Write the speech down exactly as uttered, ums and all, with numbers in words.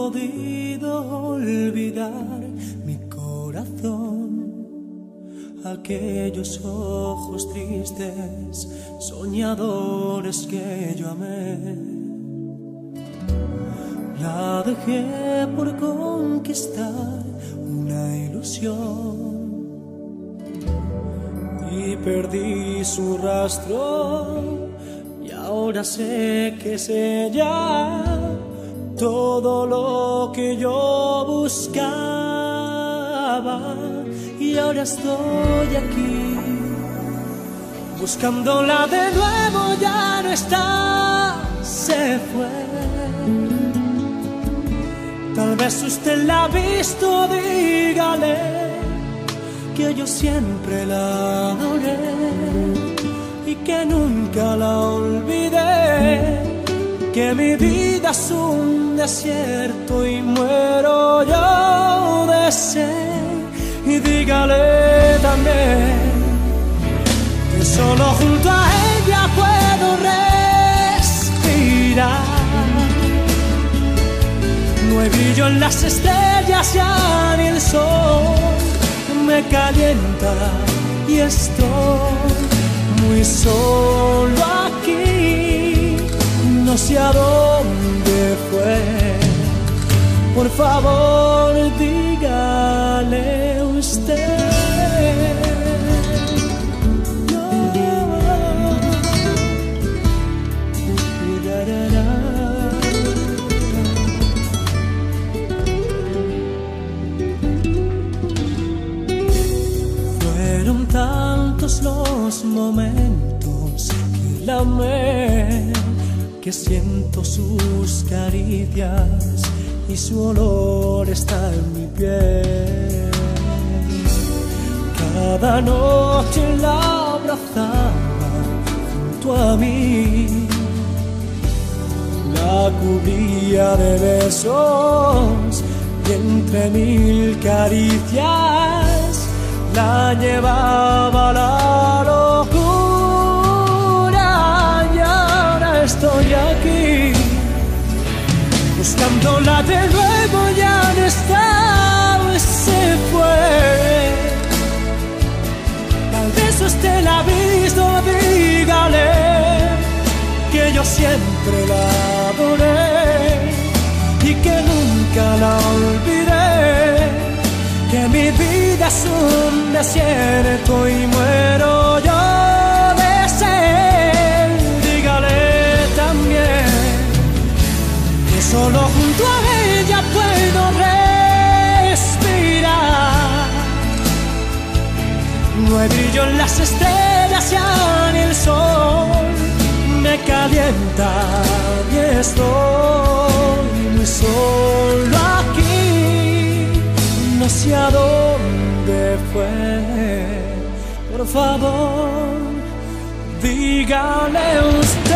podido olvidar mi corazón, aquellos ojos tristes, soñadores que yo amé. La dejé por conquistar una ilusión y perdí su rastro, y ahora sé que es ella todo lo que yo buscaba. Y ahora estoy aquí buscándola de nuevo, ya no está, se fue. Tal vez usted la ha visto, dígale que yo siempre la adoré y que nunca la olvidé, que mi vida es un desierto y muero yo de sed. Y dígale también que solo junto a ella puedo respirar. No hay brillo en las estrellas, ya ni el sol me calienta y estoy muy solo aquí. No sé a dónde fue, por favor dígale usted. No. Fueron tantos los momentos que la amé, que siento sus caricias y su olor está en mi piel. Cada noche la abrazaba junto a mí, la cubría de besos y entre mil caricias la llevaba a la locura. Y ahora estoy aquí buscándola de nuevo, ya no está, se fue. Tal vez usted la ha visto, dígale que yo siempre la adoré y que nunca la olvidé, que mi vida es un desierto y muero yo de sed. Dígale también que solo junto a ella puedo respirar. No hay brillo en las estrellas, ya ni el sol me calienta y estoy muy solo aquí. No sé a dónde fue, por favor dígale usted.